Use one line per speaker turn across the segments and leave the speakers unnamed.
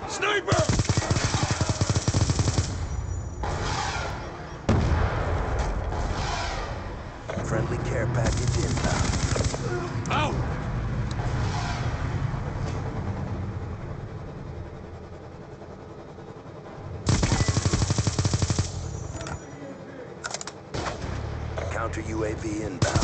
Sniper!
Friendly care package inbound.
Out!
Counter UAV inbound.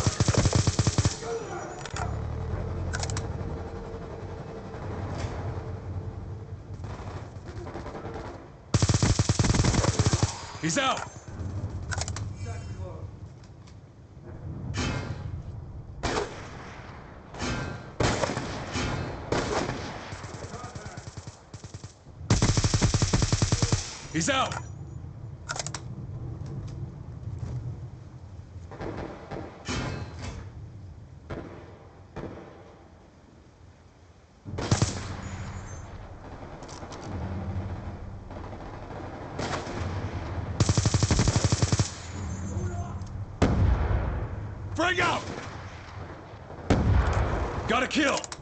He's out! He's out! Frag out! Got a kill!